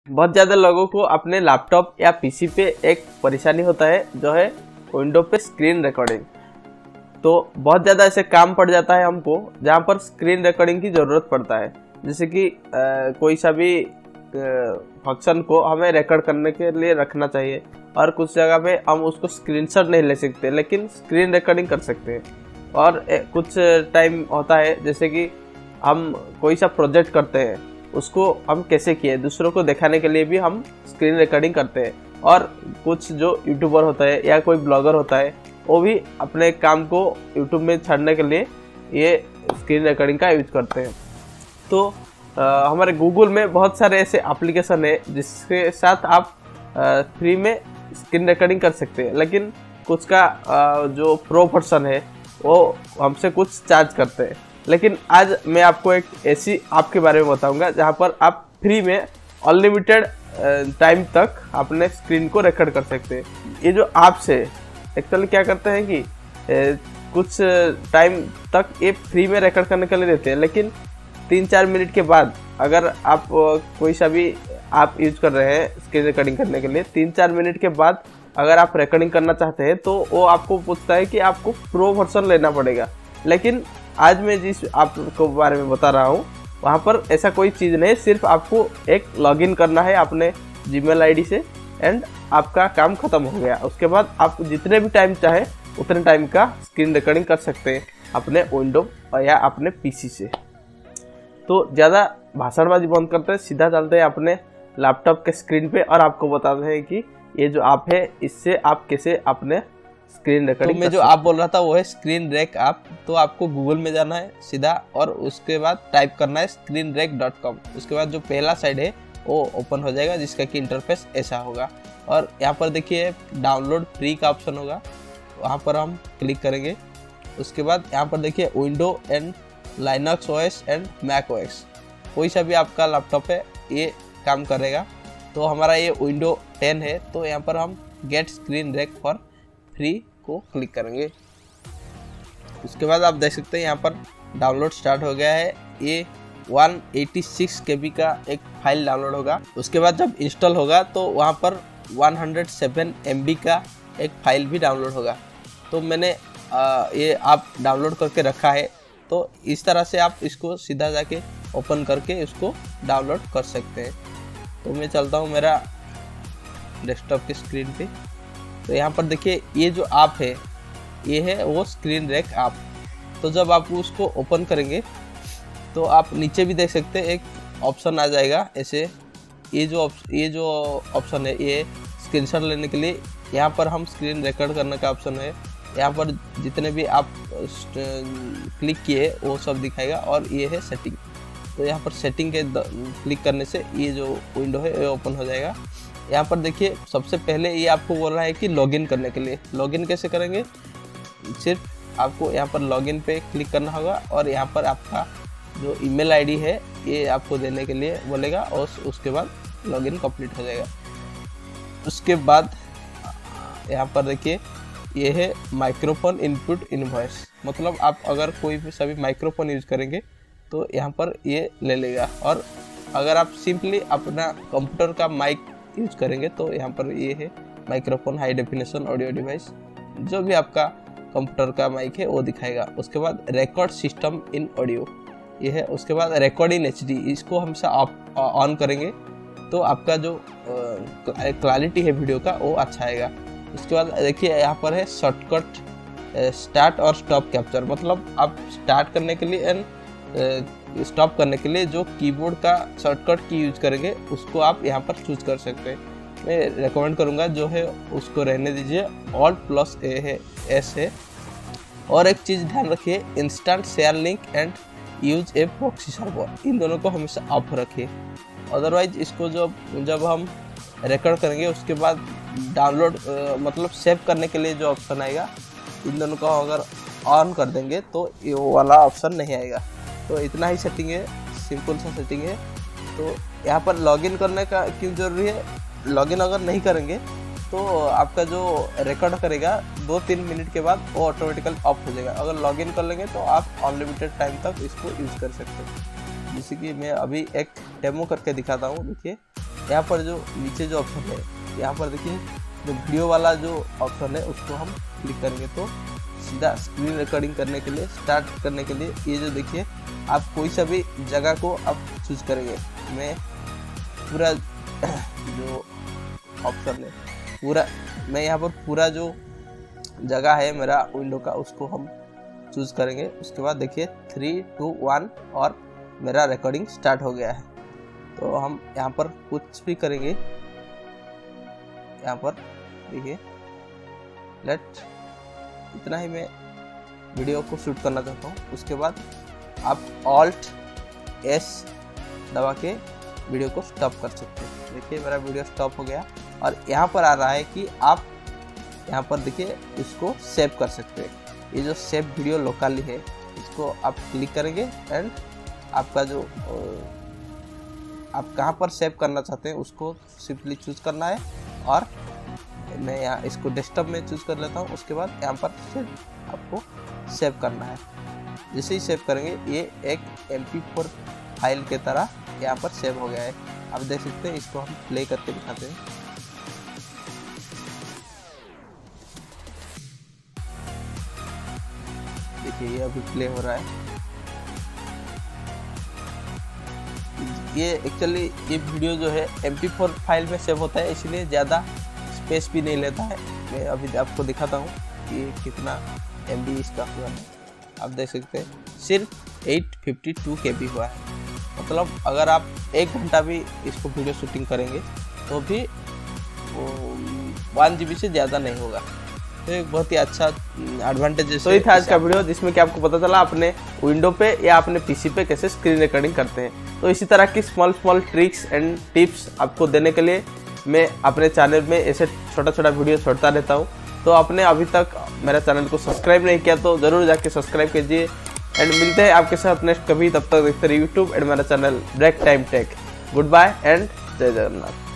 बहुत ज़्यादा लोगों को अपने लैपटॉप या पीसी पे एक परेशानी होता है जो है विंडो पे स्क्रीन रिकॉर्डिंग। तो बहुत ज़्यादा ऐसे काम पड़ जाता है हमको जहाँ पर स्क्रीन रिकॉर्डिंग की ज़रूरत पड़ता है। जैसे कि कोई सा भी फंक्शन को हमें रिकॉर्ड करने के लिए रखना चाहिए और कुछ जगह पे हम उसको स्क्रीनशॉट नहीं ले सकते लेकिन स्क्रीन रिकॉर्डिंग कर सकते हैं। और कुछ टाइम होता है जैसे कि हम कोई सा प्रोजेक्ट करते हैं उसको हम कैसे किए दूसरों को दिखाने के लिए भी हम स्क्रीन रिकॉर्डिंग करते हैं। और कुछ जो यूट्यूबर होता है या कोई ब्लॉगर होता है वो भी अपने काम को यूट्यूब में छाड़ने के लिए ये स्क्रीन रिकॉर्डिंग का यूज करते हैं। तो हमारे गूगल में बहुत सारे ऐसे एप्लीकेशन है जिसके साथ आप फ्री में स्क्रीन रिकॉर्डिंग कर सकते हैं, लेकिन कुछ का जो प्रो पर्सन है वो हमसे कुछ चार्ज करते हैं। लेकिन आज मैं आपको एक ऐसी ऐप के बारे में बताऊंगा जहां पर आप फ्री में अनलिमिटेड टाइम तक अपने स्क्रीन को रिकॉर्ड कर सकते हैं। ये जो ऐप्स है एक्चुअली क्या करते हैं कि कुछ टाइम तक ये फ्री में रिकॉर्ड करने के लिए देते हैं, लेकिन 3-4 मिनट के बाद अगर आप कोई सा भी आप यूज कर रहे हैं स्क्रीन रिकॉर्डिंग करने के लिए 3-4 मिनट के बाद अगर आप रिकॉर्डिंग करना चाहते हैं तो वो आपको पूछता है कि आपको प्रो वर्जन लेना पड़ेगा। लेकिन आज मैं जिस आपको बारे में बता रहा हूँ वहाँ पर ऐसा कोई चीज़ नहीं, सिर्फ आपको एक लॉगिन करना है अपने जीमेल आईडी से एंड आपका काम खत्म हो गया। उसके बाद आप जितने भी टाइम चाहे उतने टाइम का स्क्रीन रिकॉर्डिंग कर सकते हैं अपने विंडो या अपने पीसी से। तो ज़्यादा भाषणबाजी बंद करते हैं, सीधा चलते हैं अपने लैपटॉप के स्क्रीन पे और आपको बताते हैं कि ये जो ऐप है इससे आप कैसे अपने स्क्रीन रिकॉर्डिंग। तो मैं जो ऐप बोल रहा था वो है स्क्रीन रेक ऐप। तो आपको गूगल में जाना है सीधा और उसके बाद टाइप करना है screenrec.com। उसके बाद जो पहला साइड है वो ओपन हो जाएगा जिसका कि इंटरफेस ऐसा होगा। और यहाँ पर देखिए डाउनलोड फ्री का ऑप्शन होगा, वहाँ पर हम क्लिक करेंगे। उसके बाद यहाँ पर देखिए window and Linux OS and Mac OS, कोई सा भी आपका लैपटॉप है ये काम करेगा। तो हमारा ये विंडो 10 है तो यहाँ पर हम get screen rec for free को क्लिक करेंगे। उसके बाद आप देख सकते हैं यहाँ पर डाउनलोड स्टार्ट हो गया है। ये 186 KB का एक फाइल डाउनलोड होगा। उसके बाद जब इंस्टॉल होगा तो वहाँ पर 107 MB का एक फाइल भी डाउनलोड होगा। तो मैंने ये आप डाउनलोड करके रखा है, तो इस तरह से आप इसको सीधा जाके ओपन करके इसको डाउनलोड कर सकते हैं। तो मैं चलता हूँ मेरा डेस्कटॉप की स्क्रीन पे। तो यहाँ पर देखिए ये जो ऐप है ये है वो स्क्रीन रेक ऐप। तो जब आप उसको ओपन करेंगे तो आप नीचे भी देख सकते हैं एक ऑप्शन आ जाएगा ऐसे। ये जो ऑप्शन है ये स्क्रीनशॉट लेने के लिए, यहाँ पर हम स्क्रीन रिकॉर्ड करने का ऑप्शन है। यहाँ पर जितने भी आप क्लिक किए वो सब दिखाएगा। और ये है सेटिंग, तो यहाँ पर सेटिंग के क्लिक करने से ये जो विंडो है ये ओपन हो जाएगा। यहाँ पर देखिए सबसे पहले ये आपको बोल रहा है कि लॉगिन करने के लिए। लॉगिन कैसे करेंगे, सिर्फ आपको यहाँ पर लॉगिन पे क्लिक करना होगा और यहाँ पर आपका जो ईमेल आईडी है ये आपको देने के लिए बोलेगा और उसके बाद लॉगिन कंप्लीट हो जाएगा। उसके बाद यहाँ पर देखिए ये है माइक्रोफोन इनपुट इनवॉइस, मतलब आप अगर कोई भी सभी माइक्रोफोन यूज करेंगे तो यहाँ पर ये ले लेगा। और अगर आप सिंपली अपना कंप्यूटर का माइक यूज करेंगे तो यहाँ पर ये है microphone high definition audio device, जो भी आपका कंप्यूटर का माइक है वो दिखाएगा। उसके बाद रिकॉर्ड सिस्टम इन ऑडियो ये है। उसके बाद रिकॉर्ड इन HD, इसको हमेशा ऑन करेंगे तो आपका जो क्वालिटी है वीडियो का वो अच्छा आएगा। उसके बाद देखिए यहाँ पर है शॉर्टकट स्टार्ट और स्टॉप कैप्चर, मतलब आप स्टार्ट करने के लिए एंड स्टॉप करने के लिए जो कीबोर्ड का शॉर्टकट की यूज करेंगे उसको आप यहाँ पर चूज कर सकते हैं। मैं रेकमेंड करूँगा जो है उसको रहने दीजिए, Alt+S है। और एक चीज़ ध्यान रखिए, instant share link and use a proxy server, इन दोनों को हमेशा ऑफ रखिए। अदरवाइज इसको जब हम रिकॉर्ड करेंगे उसके बाद डाउनलोड मतलब सेव करने के लिए जो ऑप्शन आएगा, इन दोनों को अगर ऑन कर देंगे तो ये वाला ऑप्शन नहीं आएगा। तो इतना ही सेटिंग है, सिंपल सा सेटिंग है। तो यहाँ पर लॉगिन करने का क्यों ज़रूरी है, लॉगिन अगर नहीं करेंगे तो आपका जो रिकॉर्ड करेगा 2-3 मिनट के बाद वो ऑटोमेटिकली ऑफ हो जाएगा। अगर लॉगिन कर लेंगे तो आप अनलिमिटेड टाइम तक इसको यूज़ कर सकते हैं। जैसे कि मैं अभी एक डेमो करके दिखाता हूँ। देखिए यहाँ पर जो नीचे जो ऑप्शन है, यहाँ पर देखिए जो वीडियो वाला जो ऑप्शन है उसको हम क्लिक करेंगे तो सीधा स्क्रीन रिकॉर्डिंग करने के लिए, स्टार्ट करने के लिए ये जो देखिए आप कोई सा भी जगह को आप चूज करेंगे। मैं पूरा जो ऑप्शन है पूरा, मैं यहाँ पर पूरा जो जगह है मेरा विंडो का उसको हम चूज करेंगे। उसके बाद देखिए 3, 2, 1 और मेरा रिकॉर्डिंग स्टार्ट हो गया है। तो हम यहाँ पर कुछ भी करेंगे, यहाँ पर देखिए लेट इतना ही मैं वीडियो को शूट करना चाहता हूँ। उसके बाद आप Alt S दबा के वीडियो को स्टॉप कर सकते हैं। देखिए मेरा वीडियो स्टॉप हो गया और यहाँ पर आ रहा है कि आप यहाँ पर देखिए इसको सेव कर सकते हैं। ये जो सेव वीडियो लोकली है इसको आप क्लिक करेंगे एंड आपका जो आप कहाँ पर सेव करना चाहते हैं उसको सिंपली चूज करना है। और मैं यहाँ इसको डेस्कटॉप में चूज कर लेता हूँ। उसके बाद यहाँ पर सिर्फ आपको सेव करना है। जैसे ही सेव करेंगे ये एक MP4 फाइल के तरह यहाँ पर सेव हो गया है। आप देख सकते हैं, इसको हम प्ले करके दिखाते हैं। देखिए ये अभी प्ले हो रहा है। ये एक्चुअली ये वीडियो जो है MP4 फाइल में सेव होता है, इसलिए ज़्यादा स्पेस भी नहीं लेता है। मैं अभी आपको दिखाता हूँ कि कितना MB इसका हुआ है। आप देख सकते हैं सिर्फ 852 KB हुआ है। मतलब अगर आप 1 घंटा भी इसको वीडियो शूटिंग करेंगे तो भी 1 GB से ज़्यादा नहीं होगा। तो एक बहुत ही अच्छा एडवांटेज है। तो ये था आज का वीडियो जिसमें कि आपको पता चला अपने विंडो पे या अपने पीसी पे कैसे स्क्रीन रिकॉर्डिंग करते हैं। तो इसी तरह की स्मॉल ट्रिक्स एंड टिप्स आपको देने के लिए मैं अपने चैनल में ऐसे छोटा वीडियो छोड़ता रहता हूँ। तो आपने अभी तक मेरा चैनल को सब्सक्राइब नहीं किया तो ज़रूर जाके सब्सक्राइब कीजिए एंड मिलते हैं आपके साथ नेक्स्ट कभी। तब तक देखते रहिए यूट्यूब एंड मेरा channel break time tech. Good bye and Jai Jagannath.